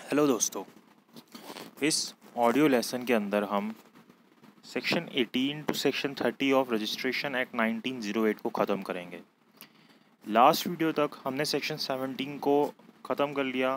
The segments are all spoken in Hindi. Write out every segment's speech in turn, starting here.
हेलो दोस्तों, इस ऑडियो लेसन के अंदर हम section 18 to section 30 of registration act 1908 को ख़त्म करेंगे। लास्ट वीडियो तक हमने सेक्शन 17 को ख़त्म कर लिया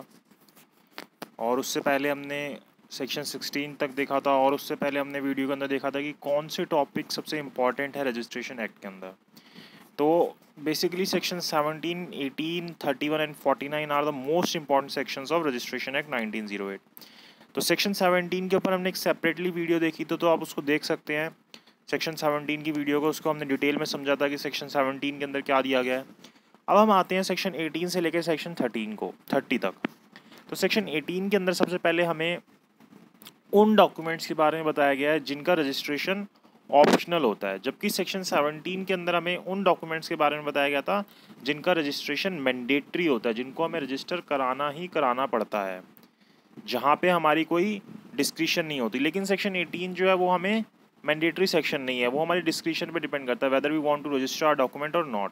और उससे पहले हमने सेक्शन 16 तक देखा था और उससे पहले हमने वीडियो के अंदर देखा था कि कौन से टॉपिक सबसे इम्पॉर्टेंट है रजिस्ट्रेशन एक्ट के अंदर। तो basically section 17, 18, 31 and 49 are the most important sections of registration act 1908। तो सेक्शन 17 के ऊपर हमने एक सेपरेटली वीडियो देखी तो आप उसको देख सकते हैं। सेक्शन 17 की वीडियो को उसको हमने डिटेल में समझा था कि सेक्शन 17 के अंदर क्या दिया गया है। अब हम आते हैं सेक्शन 18 से लेकर सेक्शन 30 तक। तो सेक्शन 18 के अंदर सबसे पहले हमें उन डॉक्यूमेंट्स के बारे में बताया गया है जिनका रजिस्ट्रेशन ऑप्शनल होता है, जबकि सेक्शन 17 के अंदर हमें उन डॉक्यूमेंट्स के बारे में बताया गया था जिनका रजिस्ट्रेशन मैंडेटरी होता है, जिनको हमें रजिस्टर कराना ही कराना पड़ता है, जहाँ पे हमारी कोई डिस्क्रिशन नहीं होती। लेकिन सेक्शन 18 जो है वो हमें मैंडेटरी सेक्शन नहीं है, वो हमारी डिस्क्रिशन पे डिपेंड करता है whether we want to register our document और नॉट।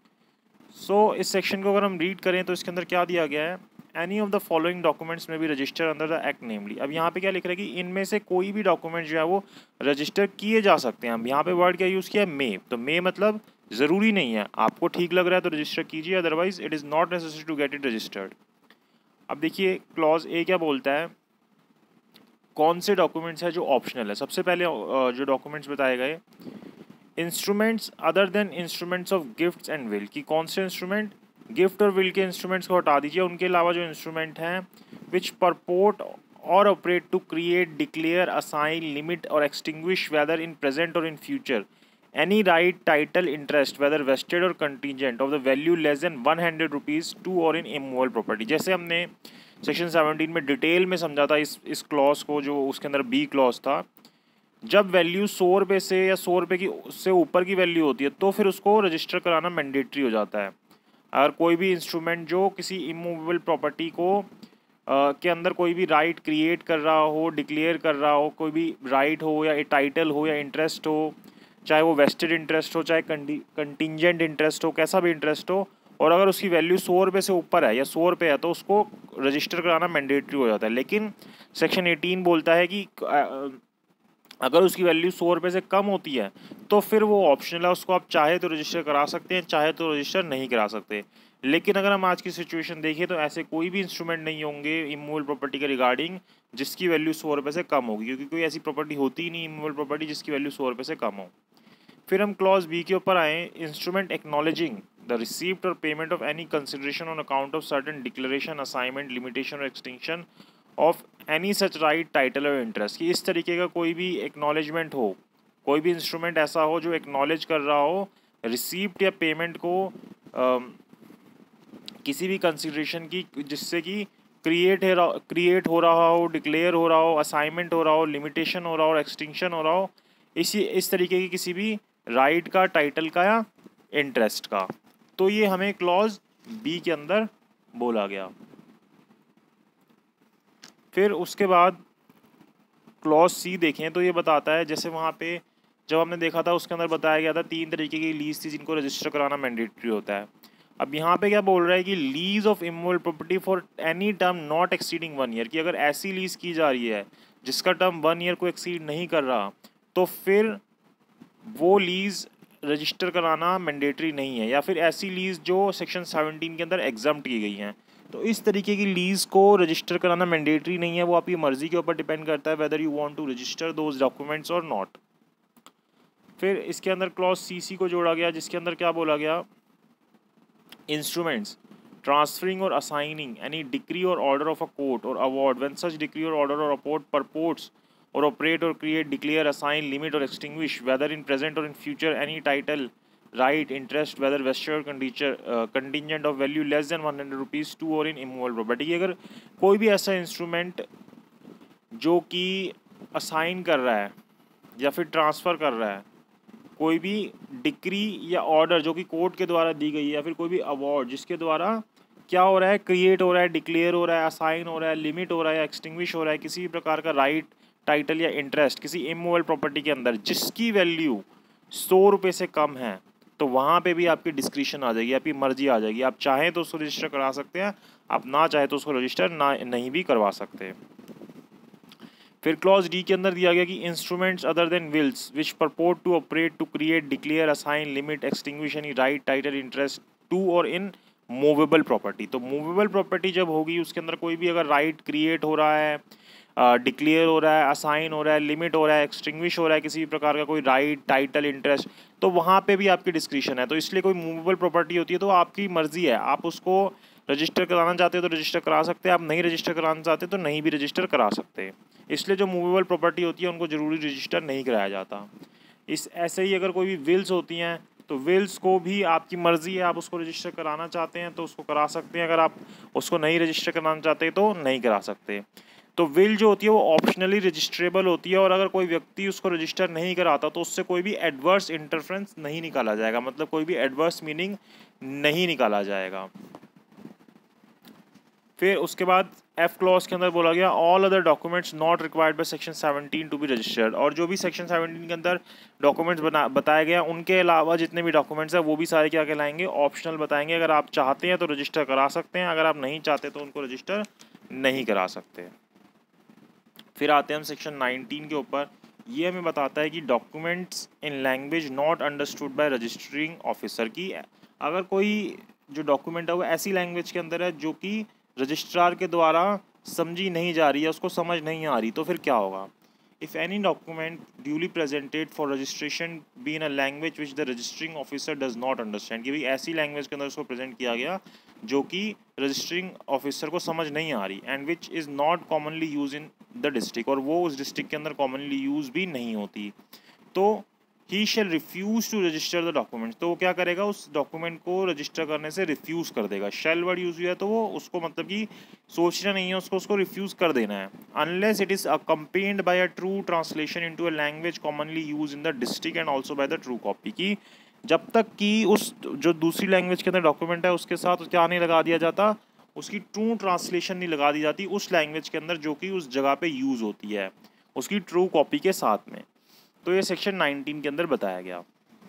सो इस सेक्शन को अगर हम रीड करें तो इसके अंदर क्या दिया गया है, any of the following documents में भी register under the act namely. अब यहाँ पे क्या लिख रहा है कि इनमें से कोई भी डॉक्यूमेंट जो है वो रजिस्टर किए जा सकते हैं। हम यहाँ पे वर्ड क्या यूज़ किया है, मे। तो मे मतलब ज़रूरी नहीं है, आपको ठीक लग रहा है तो रजिस्टर कीजिए, otherwise it is not necessary to get it registered. अब देखिए क्लॉज ए क्या बोलता है, कौन से डॉक्यूमेंट्स है जो ऑप्शनल है। सबसे पहले जो डॉक्यूमेंट्स बताए गए, instruments other than instruments of gifts and will, कि कौन से इंस्ट्रूमेंट, गिफ्ट और विल के इंस्ट्रूमेंट्स को हटा दीजिए, उनके अलावा जो इंस्ट्रूमेंट हैं which purport or operate to create, declare, assign, limit or extinguish whether in present or in future any right, title, interest whether vested or contingent of the value less than 100 rupees to or in immovable property. जैसे हमने सेक्शन 17 में डिटेल में समझा था इस क्लॉज को, जो उसके अंदर बी क्लॉज था, जब वैल्यू 100 रुपये से या 100 रुपये की उससे ऊपर की वैल्यू होती है तो फिर उसको रजिस्टर कराना मैंडेटरी हो जाता है। अगर कोई भी इंस्ट्रूमेंट जो किसी इमूवेबल प्रॉपर्टी को के अंदर कोई भी राइट क्रिएट कर रहा हो, डिक्लेयर कर रहा हो, कोई भी राइट हो या टाइटल हो या इंटरेस्ट हो, चाहे वो वेस्टेड इंटरेस्ट हो, चाहे कंटिजेंट इंटरेस्ट हो, कैसा भी इंटरेस्ट हो, और अगर उसकी वैल्यू 100 रुपये से ऊपर है या 100 रुपये है तो उसको रजिस्टर कराना मैंडेटरी हो जाता है। लेकिन सेक्शन 18 बोलता है कि अगर उसकी वैल्यू 100 रुपये से कम होती है तो फिर वो ऑप्शनल है, उसको आप चाहे तो रजिस्टर करा सकते हैं, चाहे तो रजिस्टर नहीं करा सकते। लेकिन अगर हम आज की सिचुएशन देखें तो ऐसे कोई भी इंस्ट्रूमेंट नहीं होंगे इमूवेबल प्रॉपर्टी के रिगार्डिंग जिसकी वैल्यू 100 रुपये से कम होगी, क्योंकि कोई ऐसी प्रॉपर्टी होती ही नहीं इमूवेबल प्रॉपर्टी जिसकी वैल्यू 100 रुपये से कम हो। फिर हम क्लॉज बी के ऊपर आए, instrument acknowledging the receipt or payment of any consideration on account of certain declaration, assignment, limitation or extinction of any such right, title or interest, कि इस तरीके का कोई भी एक्नॉलेजमेंट हो, कोई भी इंस्ट्रूमेंट ऐसा हो जो एक्नॉलेज कर रहा हो रिसीप्ट या पेमेंट को किसी भी कंसिडरेशन की जिससे कि क्रिएट हो रहा हो, डिक्लेयर हो रहा हो, असाइनमेंट हो रहा हो, लिमिटेशन हो रहा हो, एक्सटिंक्शन हो रहा हो, इस तरीके की किसी भी राइट का, टाइटल का या इंटरेस्ट का। तो ये हमें क्लॉज बी के अंदर बोला गया। फिर उसके बाद क्लॉज सी देखें तो ये बताता है, जैसे वहाँ पे जब हमने देखा था उसके अंदर बताया गया था 3 तरीके की लीज थी जिनको रजिस्टर कराना मैंडेटरी होता है। अब यहाँ पे क्या बोल रहा है कि lease of immovable property for any term not exceeding 1 year, कि अगर ऐसी लीज की जा रही है जिसका टर्म 1 ईयर को एक्सीड नहीं कर रहा तो फिर वो लीज रजिस्टर कराना मैंडेटरी नहीं है, या फिर ऐसी लीज जो सेक्शन 17 के अंदर एग्जम्प्ट की गई हैं। तो इस तरीके की लीज को रजिस्टर कराना मैंडेटरी नहीं है, वो आपकी मर्जी के ऊपर डिपेंड करता है whether you want to register those documents or not. फिर इसके अंदर क्लॉज सीसी को जोड़ा गया, जिसके अंदर क्या बोला गया, instruments transferring or assigning any decree और order of a court or award when such decree और order or apport purports or operate or create, declare, assign, limit or extinguish whether in present or in future any title, right, interest whether vested or contingent of value less than 100 rupees to or in immovable property। अगर कोई भी ऐसा इंस्ट्रूमेंट जो कि असाइन कर रहा है या फिर ट्रांसफ़र कर रहा है, कोई भी डिक्री या ऑर्डर जो कि कोर्ट के द्वारा दी गई है, या फिर कोई भी अवार्ड जिसके द्वारा क्या हो रहा है, क्रिएट हो रहा है, डिक्लेयर हो रहा है, असाइन हो रहा है, लिमिट हो रहा है, एक्सटिंग्विश हो रहा है, किसी भी प्रकार का राइट, टाइटल या इंटरेस्ट किसी इमूवेबल प्रॉपर्टी के अंदर जिसकी वैल्यू 100 रुपये से कम है, तो वहाँ पे भी आपकी डिस्क्रिप्शन आ जाएगी, आपकी मर्जी आ जाएगी। आप चाहें तो उसको रजिस्टर करा सकते हैं, आप ना चाहे तो उसको रजिस्टर ना नहीं भी करवा सकते। फिर क्लॉज डी के अंदर दिया गया कि instruments other than wills which purport to operate to create declare assign limit extinguish any right title interest to or in movable property. तो मूवेबल प्रॉपर्टी जब होगी उसके अंदर कोई भी अगर राइट क्रिएट हो रहा है, डिक्लेयर हो रहा है, असाइन हो रहा है, लिमिट हो रहा है, एक्सटिंग्विश हो रहा है किसी भी प्रकार का कोई राइट टाइटल इंटरेस्ट, तो वहाँ पे भी आपकी डिस्क्रिप्शन है। तो इसलिए कोई मूवेबल प्रॉपर्टी होती है तो आपकी मर्जी है, आप उसको रजिस्टर कराना चाहते हो तो रजिस्टर करा सकते हैं, आप नहीं रजिस्टर कराना चाहते तो नहीं भी रजिस्टर करा सकते। इसलिए जो मूवेबल प्रॉपर्टी होती है उनको ज़रूरी रजिस्टर नहीं कराया जाता। इस ऐसे ही अगर कोई भी विल्स होती हैं तो विल्स को भी आपकी मर्ज़ी है, आप उसको रजिस्टर कराना चाहते हैं तो उसको करा सकते हैं, अगर आप उसको नहीं रजिस्टर कराना चाहते तो नहीं करा सकते। तो विल जो होती है वो ऑप्शनली रजिस्ट्रेबल होती है, और अगर कोई व्यक्ति उसको रजिस्टर नहीं कराता तो उससे कोई भी एडवर्स इंटरफेरेंस नहीं निकाला जाएगा, मतलब कोई भी एडवर्स मीनिंग नहीं निकाला जाएगा। फिर उसके बाद एफ क्लॉज के अंदर बोला गया all other documents not required by section 17 to be registered, और जो भी सेक्शन 17 के अंदर डॉक्यूमेंट्स बताया गया उनके अलावा जितने भी डॉक्यूमेंट्स हैं वो भी सारे क्या कहलाएंगे, ऑप्शनल बताएंगे। अगर आप चाहते हैं तो रजिस्टर करा सकते हैं, अगर आप नहीं चाहते तो उनको रजिस्टर नहीं करा सकते। फिर आते हैं हम सेक्शन 19 के ऊपर। ये हमें बताता है कि documents in language not understood by registering officer, की अगर कोई जो डॉक्यूमेंट है वो ऐसी लैंग्वेज के अंदर है जो कि रजिस्ट्रार के द्वारा समझी नहीं जा रही है, उसको समझ नहीं आ रही, तो फिर क्या होगा। If any document duly presented for registration be in a language which the registering officer does not understand, कि भाई ऐसी लैंग्वेज के अंदर उसको प्रेजेंट किया गया जो कि रजिस्टरिंग ऑफिसर को समझ नहीं आ रही, and which is not commonly use in the district, और वो उस डिस्ट्रिक्ट के अंदर कॉमनली यूज भी नहीं होती, तो ही shall refuse to register the document, तो वो क्या करेगा, उस डॉक्यूमेंट को रजिस्टर करने से रिफ्यूज़ कर देगा। शेल वर्ड यूज़ हुआ है तो वो उसको मतलब कि सोचना नहीं है, उसको रिफ्यूज़ कर देना है। Unless it is accompanied by a true translation into a language commonly use in the district and also by the true copy, की जब तक कि उस जो दूसरी लैंग्वेज के अंदर डॉक्यूमेंट है उसके साथ क्या नहीं लगा दिया जाता, उसकी ट्रू ट्रांसलेशन नहीं लगा दी जाती उस लैंग्वेज के अंदर जो कि उस जगह पे यूज़ होती है, उसकी ट्रू कॉपी के साथ में। तो ये सेक्शन 19 के अंदर बताया गया।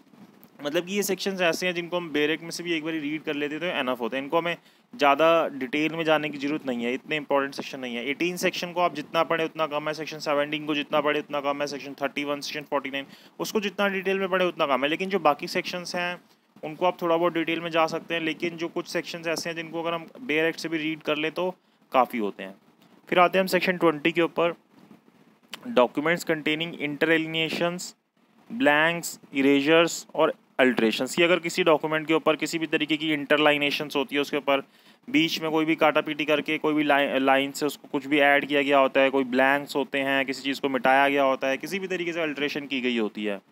मतलब कि ये सेक्शंस ऐसे हैं जिनको हम बेरेक में से भी एक बार रीड कर लेते तो एनफ होता है, इनको हमें ज़्यादा डिटेल में जाने की जरूरत नहीं है, इतने इंपॉर्टेंट सेक्शन नहीं है। 18 सेक्शन को आप जितना पढ़े उतना कम है, सेक्शन 17 को जितना पढ़े उतना कम है, सेक्शन 31 सेक्शन 49 उसको जितना डिटेल में पढ़े उतना कम है। लेकिन जो बाकी सेक्शंस हैं उनको आप थोड़ा बहुत डिटेल में जा सकते हैं, लेकिन जो कुछ सेक्शंस ऐसे हैं जिनको अगर हम बेरेक से भी रीड कर लें तो काफ़ी होते हैं। फिर आते हैं हम सेक्शन 20 के ऊपर, documents containing interlineations, blanks, erasures or alterations, की अगर किसी डॉक्यूमेंट के ऊपर किसी भी तरीके की इंटरलाइनेशंस होती है, उसके ऊपर बीच में कोई भी काटा पीटी करके कोई भी लाइन से उसको कुछ भी ऐड किया गया होता है, कोई ब्लैंक्स होते हैं, किसी चीज़ को मिटाया गया होता है, किसी भी तरीके से अल्ट्रेशन की गई होती है,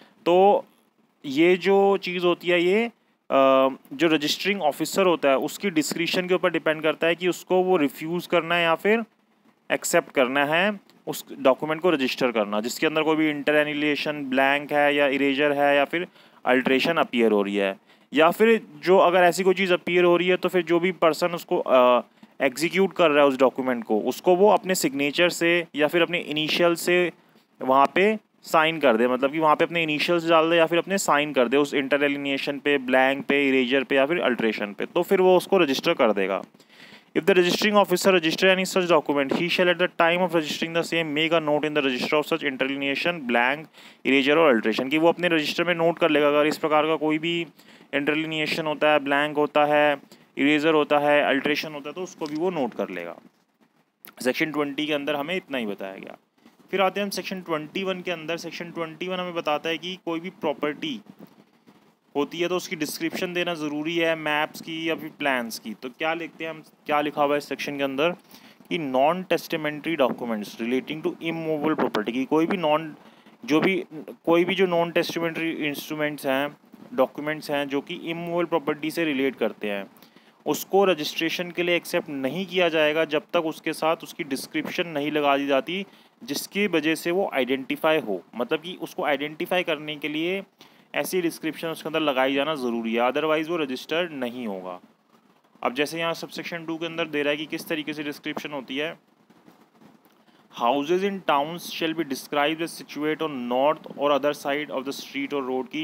तो ये जो चीज़ होती है ये जो रजिस्टरिंग ऑफिसर होता है उसकी डिस्क्रिप्शन के ऊपर डिपेंड करता है कि उसको वो रिफ्यूज़ करना है या फिर एक्सेप्ट करना है उस डॉक्यूमेंट को रजिस्टर करना जिसके अंदर कोई भी इंटरएनिलेशन, ब्लैंक है या इरेजर है या फिर अल्ट्रेशन अपीयर हो रही है, या फिर जो अगर ऐसी कोई चीज़ अपीयर हो रही है तो फिर जो भी पर्सन उसको एग्जीक्यूट कर रहा है उस डॉक्यूमेंट को, उसको वो अपने सिग्नेचर से या फिर अपने इनिशियल से वहाँ पे साइन कर दे, मतलब कि वहाँ पे अपने इनिशियल्स डाल दे या फिर अपने साइन कर दे उस इंटरएलिनेशन पे, ब्लैंक पे, इरेजर पे या फिर अल्ट्रेशन पे, तो फिर वो उसको रजिस्टर कर देगा। If the registering officer register any such document, he shall at the time of registering the same make a note in the register of such interlineation, blank, erasure or alteration, कि वो अपने रजिस्टर में नोट कर लेगा अगर इस प्रकार का कोई भी इंटरलिनिएशन होता है, ब्लैंक होता है, इरेजर होता है, अल्ट्रेशन होता है, तो उसको भी वो नोट कर लेगा। सेक्शन 20 के अंदर हमें इतना ही बताया गया। फिर आते हैं हम सेक्शन 21 के अंदर। सेक्शन 21 हमें बताता है कि कोई भी प्रॉपर्टी होती है तो उसकी डिस्क्रिप्शन देना ज़रूरी है, मैप्स की या फिर प्लान्स की। तो क्या लिखते हैं हम, क्या लिखा हुआ है इस सेक्शन के अंदर कि non testamentary documents relating to immovable property, की कोई भी जो नॉन टेस्टेमेंट्री इंस्ट्रूमेंट्स हैं, डॉक्यूमेंट्स हैं जो कि इमूवेबल प्रॉपर्टी से रिलेट करते हैं, उसको रजिस्ट्रेशन के लिए एक्सेप्ट नहीं किया जाएगा जब तक उसके साथ उसकी डिस्क्रिप्शन नहीं लगा दी जाती जिसकी वजह से वो आइडेंटिफाई हो। मतलब कि उसको आइडेंटिफाई करने के लिए ऐसी डिस्क्रिप्शन उसके अंदर लगाई जाना ज़रूरी है, अदरवाइज़ वो रजिस्टर्ड नहीं होगा। अब जैसे यहाँ सबसेक्शन 2 के अंदर दे रहा है कि किस तरीके से डिस्क्रिप्शन होती है। Houses in towns shall be described as situate on north or other side of the street or road, की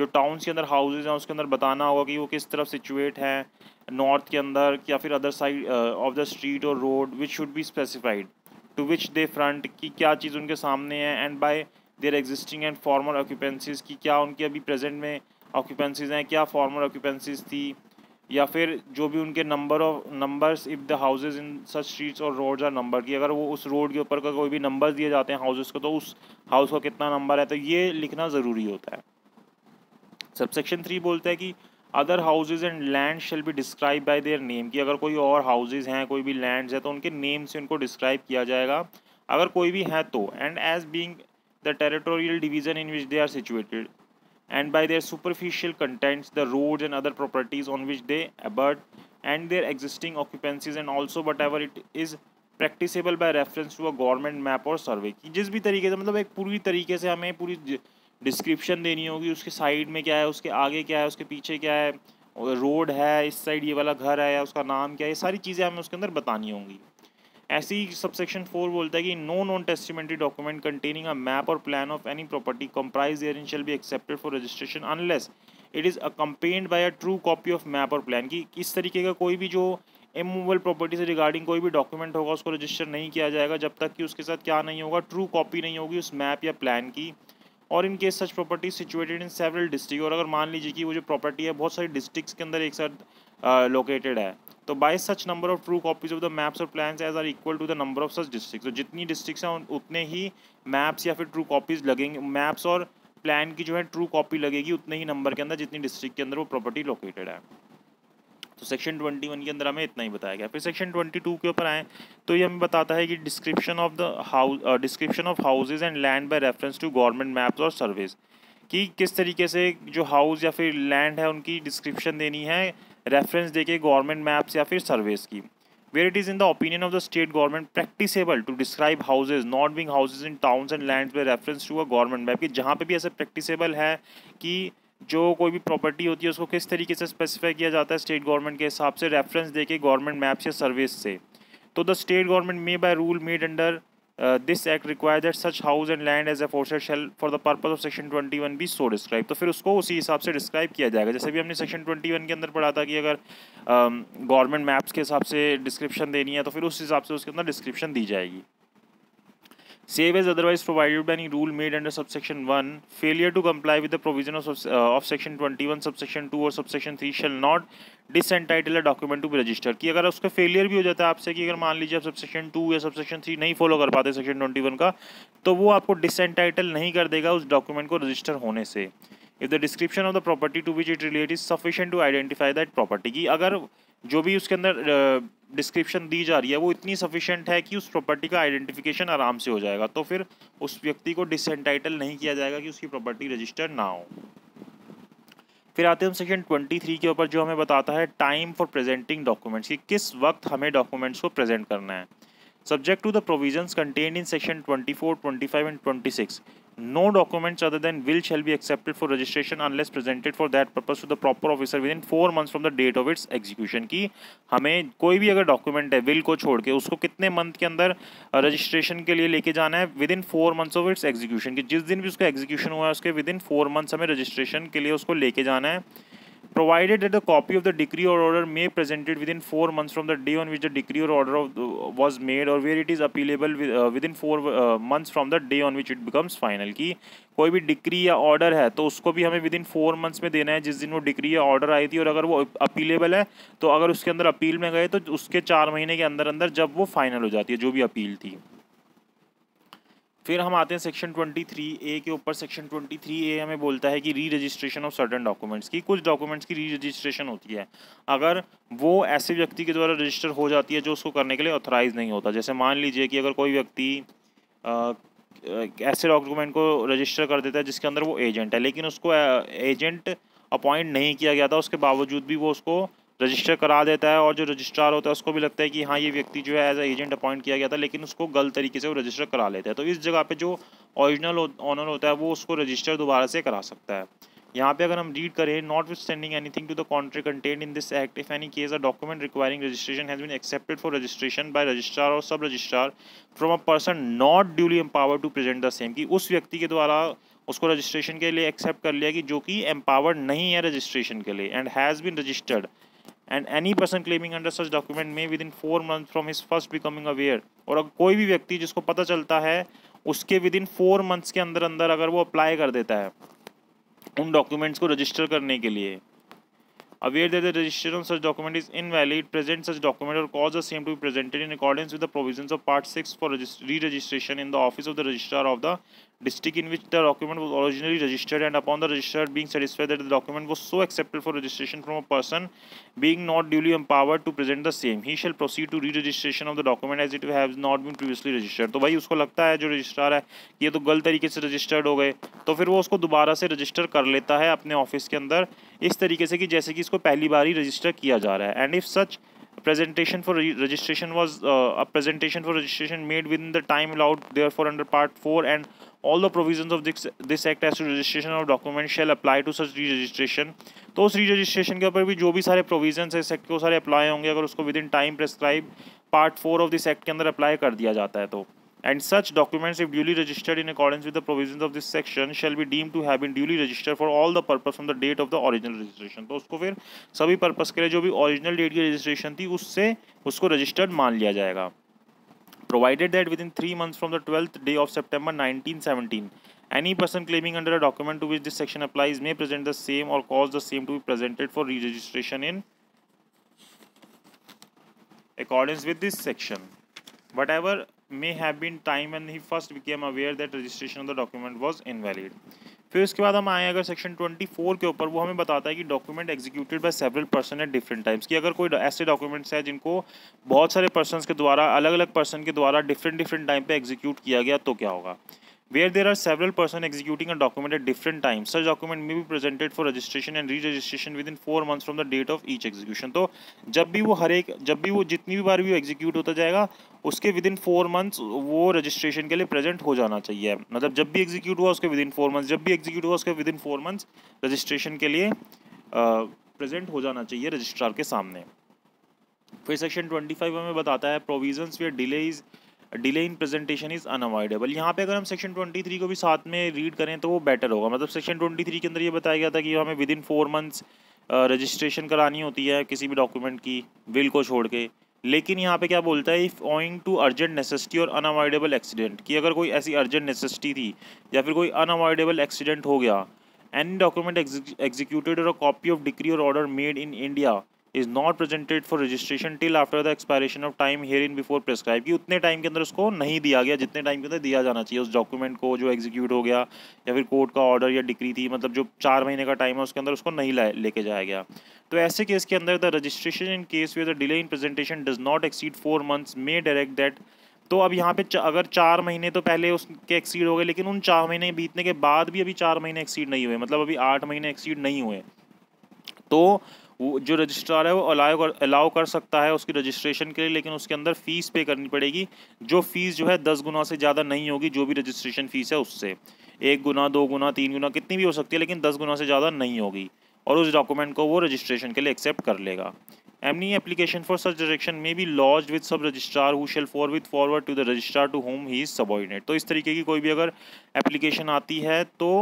जो टाउन्स के अंदर हाउसेज हैं उसके अंदर बताना होगा कि वो किस तरफ सिचुएट है, नॉर्थ के अंदर या फिर other side of the street or road, which should be specified to which they front, की क्या चीज़ उनके सामने है, and by their existing and former occupancies, की क्या उनकी अभी प्रेजेंट में ऑक्यूपेंसीज हैं, क्या फॉर्मर ऑक्यूपेंसीज थी, या फिर जो भी उनके numbers if the houses in such streets or roads are number, की अगर वो उस रोड के ऊपर का कोई भी नंबर दिए जाते हैं हाउसेज को तो उस हाउस का कितना नंबर है, तो ये लिखना ज़रूरी होता है। सबसेक्शन 3 बोलता है कि other houses and land shall be describe by their name, कि अगर कोई और हाउसेज हैं, कोई भी लैंड्स हैं तो उनके नेम से उनको डिस्क्राइब किया जाएगा अगर कोई भी है तो, and as being the territorial division in which they are situated, and by their superficial contents, the roads and other properties on which they abut, and their existing occupancies, and also whatever it is practicable by reference to a government map or survey, कि जिस भी तरीके से मतलब एक पूरी तरीके से हमें पूरी डिस्क्रिप्शन देनी होगी, उसके साइड में क्या है, उसके आगे क्या है, उसके पीछे क्या है, रोड है, इस साइड ये वाला घर है या उसका नाम क्या है, ये सारी चीज़ें हमें उसके अंदर बतानी होंगी। ऐसे ही सबसेक्शन 4 बोलता है कि no non testimentary document containing a map or plan of any property comprise therein shall be accepted for registration unless it is accompanied by a true copy of map or plan, की इस तरीके का कोई भी जो इमूवेबल प्रॉपर्टी से रिगार्डिंग कोई भी डॉक्यूमेंट होगा उसको रजिस्टर नहीं किया जाएगा जब तक कि उसके साथ क्या नहीं होगा, ट्रू कॉपी नहीं होगी उस मैप या प्लान की। और in case such property situated in several district, और अगर मान लीजिए कि वो जो प्रॉपर्टी है बहुत सारी डिस्ट्रिक्ट्स के अंदर एक साथ लोकेटेड है, तो by such number of true copies of the maps or plans as are equal to the number of such district, तो जितनी डिस्ट्रिक्ट्स हैं उतने ही मैप्स या फिर ट्रू कॉपीज लगेंगे, मैप्स और प्लान की जो है ट्रू कॉपी लगेगी उतने ही नंबर के अंदर जितनी डिस्ट्रिक्ट के अंदर वो प्रॉपर्टी लोकेटेड है। तो सेक्शन 21 के अंदर हमें इतना ही बताया गया। फिर सेक्शन 22 के ऊपर आए तो ये हमें बताता है कि description of houses and land by reference to government maps or surveys, कि किस तरीके से जो हाउस या फिर लैंड है उनकी डिस्क्रिप्शन देनी है रेफरेंस देके गवर्नमेंट मैप्स या फिर सर्वेज की। Where it is in the opinion of the state government practicable to describe houses not being houses in towns and lands by reference to a government map, कि जहाँ पे भी ऐसा प्रैक्टिसेबल है कि जो कोई भी प्रॉपर्टी होती है उसको किस तरीके से स्पेसिफाई किया जाता है स्टेट गवर्नमेंट के हिसाब से रेफरेंस देके गवर्नमेंट मैप्स या सर्विस से, तो the state government may by rule made under this act require that such house and land as aforesaid shall for the purpose of section 21 be so describe, तो फिर उसको उसी हिसाब से डिस्क्राइब किया जाएगा। जैसे भी हमने सेक्शन 21 के अंदर पढ़ा था कि अगर गवर्नमेंट मैप्स के हिसाब से डिस्क्रिप्शन देनी है तो फिर उस हिसाब से उसके अंदर डिस्क्रिप्शन दी जाएगी। Save as otherwise provided by any rule made under subsection 1, failure to comply with the provision of section 21 subsection 2 और subsection 3 shall not disentitle a document to be registered, कि अगर उसका फेलियर भी हो जाता है आपसे कि अगर मान लीजिए आप सबसेक्शन 2 या सबसेक्शन 3 नहीं फॉलो कर पाते सेक्शन 21 का, तो वो आपको डिसएंटाइटल नहीं कर देगा उस डॉक्यूमेंट को रजिस्टर होने से। If the description of the property to which it relate is sufficient to identify that property, की अगर जो भी उसके अंदर डिस्क्रिप्शन दी जा रही है वो इतनी सफिशिएंट है कि उस प्रॉपर्टी का आइडेंटिफिकेशन आराम से हो जाएगा, तो फिर उस व्यक्ति को डिसएंटाइटल नहीं किया जाएगा कि उसकी प्रॉपर्टी रजिस्टर ना हो। फिर आते हैं हम सेक्शन 23 के ऊपर, जो हमें बताता है टाइम फॉर प्रेजेंटिंग डॉक्यूमेंट्स, कि किस वक्त हमें डॉक्यूमेंट्स को प्रेजेंट करना है। Subject to the provisions contained in section 24, 25 and 26, no documents other than will shall be accepted for registration unless presented for that purpose to the proper officer within 4 months from the date of its execution, की हमें कोई भी अगर डॉक्यूमेंट है विल को छोड़ के उसको कितने मंथ के अंदर रजिस्ट्रेशन के लिए लेके जाना है, within 4 months of its execution, की जिस दिन भी उसका एग्जीक्यूशन हुआ है उसके विद इन 4 months हमें रजिस्ट्रेशन के लिए उसको लेके जाना है। Provided that the copy of the decree or order may presented within 4 months from the day on which the decree or order was made, or where it is appealable within 4 months from the day on which it becomes final, कि कोई भी डिक्री या ऑर्डर है तो उसको भी हमें विदिन 4 months में देना है जिस दिन वो डिक्री या ऑर्डर आई थी, और अगर वो अपीलेबल है तो अगर उसके अंदर अपील में गए तो उसके 4 महीने के अंदर अंदर जब वो फाइनल हो जाती है जो भी अपील थी। फिर हम आते हैं सेक्शन 23A के ऊपर। सेक्शन 23A हमें बोलता है कि री रजिस्ट्रेशन ऑफ सर्टन डॉक्यूमेंट्स, की कुछ डॉक्यूमेंट्स की री रजिस्ट्रेशन होती है अगर वो ऐसे व्यक्ति के द्वारा रजिस्टर हो जाती है जो उसको करने के लिए ऑथराइज नहीं होता। जैसे मान लीजिए कि अगर कोई व्यक्ति ऐसे डॉक्यूमेंट को रजिस्टर कर देता है जिसके अंदर वो एजेंट है, लेकिन उसको एजेंट अपॉइंट नहीं किया गया था, उसके बावजूद भी वो उसको रजिस्टर करा देता है, और जो रजिस्ट्रार होता है उसको भी लगता है कि हाँ ये व्यक्ति जो है एज ए एजेंट अपॉइंट किया गया था, लेकिन उसको गलत तरीके से वो रजिस्टर करा लेता है, तो इस जगह पे जो ओरिजिनल ऑनर होता है वो उसको रजिस्टर दोबारा से करा सकता है। यहाँ पे अगर हम रीड करें, notwithstanding anything to the contrary contained in this act, if any case a document requiring registration has been accepted for registration by registrar or sub registrar from a person not duly empowered to present the same, कि उस व्यक्ति के द्वारा उसको रजिस्ट्रेशन के लिए एक्सेप्ट कर लिया कि जो कि एम्पावर्ड नहीं है रजिस्ट्रेशन के लिए, and has been registered, and any person claiming under such document में within 4 months from his first becoming aware, और अगर कोई भी व्यक्ति जिसको पता चलता है उसके विद इन 4 months के अंदर अंदर अगर वो अप्लाई कर देता है उन डॉक्यूमेंट्स को रजिस्टर करने के लिए, aware that the registration of such document is invalid, present such document or cause the same to be presented in accordance with the provisions of Part 6 for re-registration in the office of the registrar of the district in which the document was originally registered, and upon the registrar being satisfied that the document was so acceptable for registration from a person being not duly empowered to present the same, he shall proceed to re-registration of the document as it has not been previously registered. तो भाई उसको लगता है जो रजिस्ट्रार है कि ये तो गलत तरीके से रजिस्टर्ड हो गए, तो फिर वो उसको दोबारा से रजिस्टर कर लेता है अपने ऑफिस के अंदर इस तरीके से कि जैसे कि इसको पहली बार ही रजिस्टर किया जा रहा है. And if such presentation for registration was a presentation for registration made within the time allowed therefore under part 4, and all the provisions of this act as to registration of documents shall apply to such re-registration. तो उस re-registration के ऊपर भी जो भी सारे provisions है इस एक्ट के वो सारे अप्लाई होंगे अगर उसको within time prescribe part 4 of this act के अंदर अप्लाई कर दिया जाता है तो. And such documents, if duly registered in accordance with the provisions of this section, shall be deemed to have been duly registered for all the purpose from the date of the original registration. तो उसको फिर सभी पर्पस के लिए जो भी ओरिजिनल डेट की रजिस्ट्रेशन थी उससे उसको रजिस्टर्ड मान लिया जाएगा. Provided that within 3 months from the 12th day of September 1917, any person claiming under a document to which this section applies may present the same or cause the same to be presented for re-registration in accordance with this section. Whatever may have been time when he first became aware that registration of the document was invalid. फिर उसके बाद हम आए अगर सेक्शन 24 के ऊपर, वो हमें बताता है कि document executed by several person at different times, कि अगर कोई ऐसे डॉक्यूमेंट्स है जिनको बहुत सारे पर्सन्स के द्वारा अलग अलग पर्सन के द्वारा डिफरेंट टाइम पे एग्जीक्यूट किया गया तो क्या होगा. Where there are several persons executing a document at different times, such document may be presented for registration and re-registration within 4 months from the date of each execution. तो जब भी वो जितनी भी बार भी वो एग्जीक्यूट होता जाएगा उसके विद इन 4 months वो रजिस्ट्रेशन के लिए प्रेजेंट हो जाना चाहिए. मतलब जब भी एग्जीक्यूट हुआ उसके विद इन 4 months, जब भी एग्जीक्यूट हुआ उसके विद इन 4 months रजिस्ट्रेशन के लिए प्रेजेंट हो जाना चाहिए रजिस्ट्रार के सामने. फिर सेक्शन 25 हमें बताता है provisions where delay in presentation is unavoidable. यहाँ पे अगर हम सेक्शन 23 को भी साथ में रीड करें तो वो बेटर होगा. मतलब सेक्शन 23 के अंदर ये बताया गया था कि हमें विद इन 4 months रजिस्ट्रेशन करानी होती है किसी भी डॉक्यूमेंट की विल को छोड़ के, लेकिन यहाँ पे क्या बोलता है, if owing to urgent necessity or unavoidable accident, कि अगर कोई ऐसी अर्जेंट नेसेसिटी थी या फिर कोई अनअवॉइडेबल एक्सीडेंट हो गया, any document executed or a copy of decree और order made in India is not presented for registration till after the expiration of time herein before prescribed, कि उतने टाइम के अंदर उसको नहीं दिया गया जितने टाइम के अंदर दिया जाना चाहिए उस डॉक्यूमेंट को जो एग्जीक्यूट हो गया या फिर कोर्ट का ऑर्डर या डिक्री थी, मतलब जो 4 महीने का टाइम है उसके अंदर उसको नहीं लेके जाया गया. तो ऐसे केस के अंदर the registration in case where the delay in presentation does not exceed 4 months may direct that. तो अब यहाँ पे अगर 4 महीने तो पहले उसके एक्सीड हो गए, लेकिन उन 4 महीने बीतने के बाद भी अभी 4 महीने एक्सीड नहीं हुए, मतलब अभी 8 महीने एक्सीड नहीं हुए, तो वो जो रजिस्ट्रार है वो अलाउ कर सकता है उसकी रजिस्ट्रेशन के लिए, लेकिन उसके अंदर फ़ीस पे करनी पड़ेगी. जो फ़ीस जो है 10 गुना से ज़्यादा नहीं होगी, जो भी रजिस्ट्रेशन फ़ीस है उससे 1 गुना 2 गुना 3 गुना कितनी भी हो सकती है, लेकिन 10 गुना से ज़्यादा नहीं होगी, और उस डॉक्यूमेंट को वो रजिस्ट्रेशन के लिए एक्सेप्ट कर लेगा. Any application for such direction may be lodged with sub registrar who shall forward to the registrar to whom he is subordinate. तो इस तरीके की कोई भी अगर एप्लीकेशन आती है तो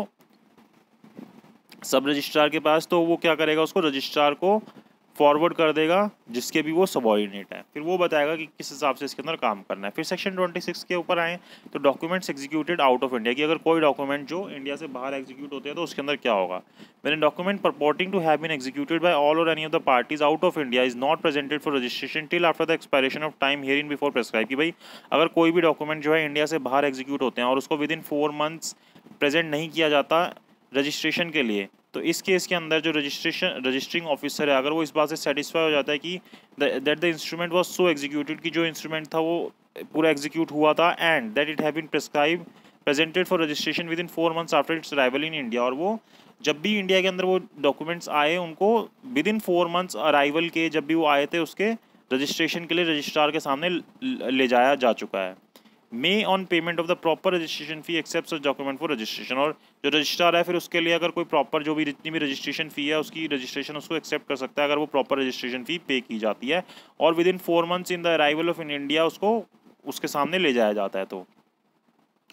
सब रजिस्ट्रार के पास, तो वो क्या करेगा, उसको रजिस्ट्रार को फॉरवर्ड कर देगा जिसके भी वो सबऑर्डिनेट है, फिर वो बताएगा कि किस हिसाब से इसके अंदर काम करना है. फिर सेक्शन 26 के ऊपर आए तो documents executed out of India, कि अगर कोई डॉक्यूमेंट जो इंडिया से बाहर एग्जीक्यूट होते हैं तो उसके अंदर क्या होगा. When document purporting to have been executed by all or any of the parties out of India is not presented for registration till after the expiration of time herein before prescribe, कि भाई अगर कोई भी डॉक्यूमेंट जो है इंडिया से बाहर एग्जीक्यूट होते हैं और उसको विद इन 4 months प्रेजेंट नहीं किया जाता रजिस्ट्रेशन के लिए, तो इस केस के अंदर जो रजिस्टरिंग ऑफिसर है अगर वो इस बात से सेटिस्फाई हो जाता है कि that the instrument was so executed, कि जो इंस्ट्रूमेंट था वो पूरा एग्जीक्यूट हुआ था, and that it have been prescribe presented for registration within 4 months after its arrival in India, और वो जब भी इंडिया के अंदर वो डॉक्यूमेंट्स आए उनको विद इन 4 months अराइवल के जब भी वो आए थे उसके रजिस्ट्रेशन के लिए रजिस्ट्रार के सामने ले जाया जा चुका है. May on payment of the proper registration fee accept such document for registration, और जो रजिस्ट्रार है फिर उसके लिए अगर कोई प्रॉपर जो भी जितनी भी रजिस्ट्रेशन फ़ी है उसकी रजिस्ट्रेशन उसको एक्सेप्ट कर सकता है अगर वो प्रॉपर रजिस्ट्रेशन फ़ी पे की जाती है, और within 4 months in the arrival of in India उसको उसके सामने ले जाया जाता है. तो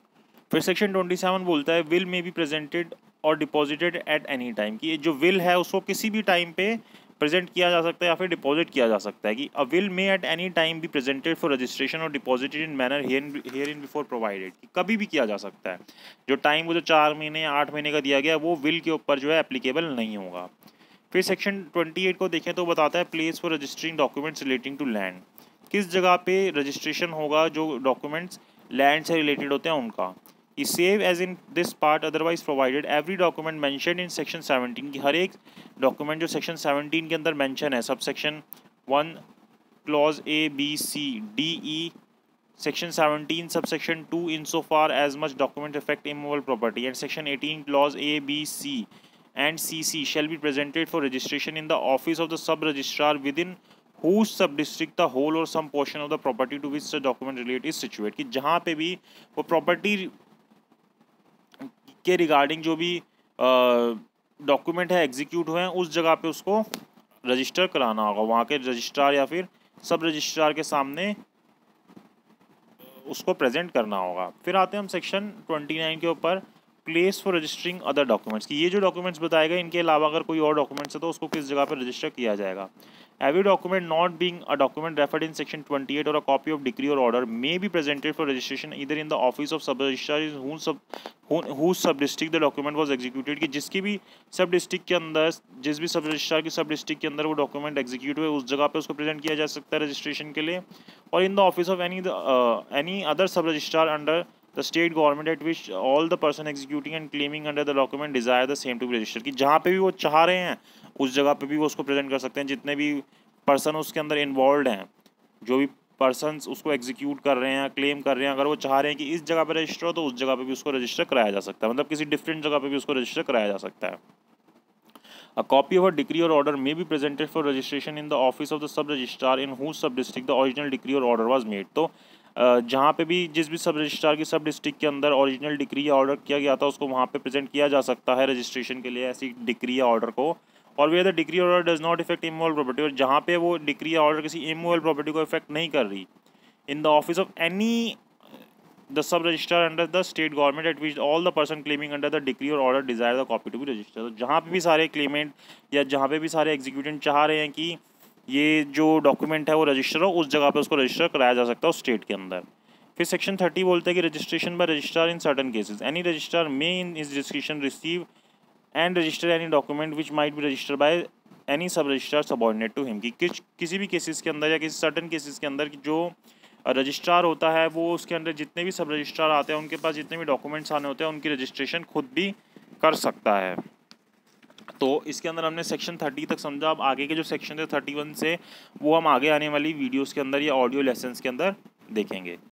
फिर सेक्शन 27 बोलता है will may be presented or deposited at any time, कि जो विल है उसको किसी भी टाइम पे प्रेजेंट किया जा सकता है या फिर डिपॉजिट किया जा सकता है। कि a will may at any time be presented for registration or deposited in manner herein before provided, कि कभी भी किया जा सकता है। जो टाइम वो जो 4 महीने या 8 महीने का दिया गया वो विल के ऊपर जो है एप्लीकेबल नहीं होगा। फिर सेक्शन 28 को देखें तो बताता है place for registering documents relating to land, किस जगह पे रजिस्ट्रेशन होगा जो डॉक्यूमेंट्स लैंड से रिलेटेड होते हैं उनका। E save as in this part otherwise provided every document mentioned in section 17, की हर एक डॉक्यूमेंट जो सेक्शन 17 के अंदर मेंशन है, sub section 1 clause A B C D E section 17 sub section 2 in so far as much document affect immovable property and section 18 clause A B C and CC shall be presented for registration in the office of the sub-registrar within whose sub-district the whole or some portion of the property to which the document relate is situated, कि जहाँ पे भी वो प्रॉपर्टी के रिगार्डिंग जो भी डॉक्यूमेंट है एग्जीक्यूट हुए हैं उस जगह पे उसको रजिस्टर कराना होगा, वहाँ के रजिस्ट्रार या फिर सब रजिस्ट्रार के सामने उसको प्रेजेंट करना होगा। फिर आते हैं हम सेक्शन 29 के ऊपर place for registering other documents, कि ये जो डॉक्यूमेंट्स बताए गए इनके अलावा अगर कोई और डॉक्यूमेंट्स है तो उसको किस जगह पर रजिस्टर किया जाएगा। Every document not being a document referred in section 28 और अ कॉपी ऑफ डिक्री और order may be presented for registration either in the office of sub registrar whose sub district the document was executed, कि जिसकी भी सब डिस्ट्रिक्ट के अंदर जिस भी सब रजिस्ट्रार की सब डिस्ट्रिक्ट के अंदर वो डॉक्यूमेंट एग्जीक्यूट हुए उस जगह पे उसको प्रेजेंट किया जा सकता है रजिस्ट्रेशन के लिए। और in the office of any other sub registrar under the state government at which all the person executing and claiming under the document desire the same to be registered, कि जहाँ पे भी वो चाह रहे हैं उस जगह पे भी वो उसको प्रेजेंट कर सकते हैं। जितने भी पर्सन उसके अंदर इन्वॉल्व हैं, जो भी पर्सनस उसको एग्जीक्यूट कर रहे हैं क्लेम कर रहे हैं, अगर वो चाह रहे हैं कि इस जगह पे रजिस्टर हो तो उस जगह पे भी उसको रजिस्टर कराया जा सकता है, मतलब किसी डिफरेंट जगह पे भी उसको रजिस्टर कराया जा सकता है। A copy of a decree or order may be presented for registration in the office of the sub registrar in whose sub district the original decree or order was made, तो जहाँ पे भी जिस भी सब रजिस्ट्रार की सब डिस्ट्रिक्ट के अंदर ओरिजिनल डिक्री या ऑर्डर किया गया था उसको वहाँ पे प्रेजेंट किया जा सकता है रजिस्ट्रेशन के लिए ऐसी डिक्री या ऑर्डर को। और where the decree order does not affect immovable property, और जहाँ पे वो डिक्री या ऑर्डर किसी इमूवेबल प्रॉपर्टी को इफेक्ट नहीं कर रही, in the office of any the sub-registrar under the state government at which all the person claiming under the decree or order desire the copy to be registered, तो जहाँ पे भी सारे क्लेमेंट या जहाँ पे भी सारे एग्जीक्यूटेंट चाह रहे हैं कि ये जो डॉक्यूमेंट है वो रजिस्टर हो उस जगह पे उसको रजिस्टर कराया जा सकता है उस स्टेट के अंदर। फिर सेक्शन 30 बोलते हैं कि registration by registrar in certain cases any registrar may in his description receive and register any document which might be registered by any sub registrar subordinate to him, कि किसी भी केसेस के अंदर या किसी सर्टन केसेस के अंदर जो रजिस्ट्रार होता है वो उसके अंदर जितने भी सब रजिस्ट्रार आते हैं उनके पास जितने भी डॉक्यूमेंट्स आने होते हैं उनकी रजिस्ट्रेशन खुद भी कर सकता है। तो इसके अंदर हमने सेक्शन 30 तक समझा। अब आगे के जो सेक्शन है 31 से वो हम आगे आने वाली वीडियोस के अंदर या ऑडियो लेसन्स के अंदर देखेंगे।